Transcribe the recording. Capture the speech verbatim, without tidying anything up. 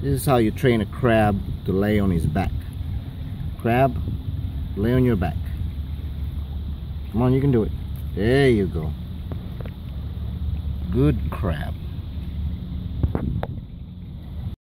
This is how you train a crab to lay on his back. Crab, lay on your back. Come on, you can do it. There you go. Good crab.